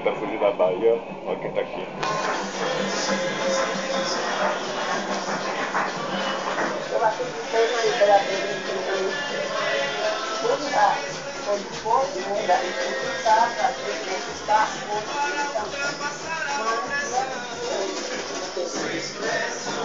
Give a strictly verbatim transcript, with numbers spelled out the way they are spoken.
tentar fugir da Bahia. Olha quem tá aqui. Eu acreditei na Imperatriz tudo lá. Foi de fogo, muda, está para conquistar fogo, então. Mas,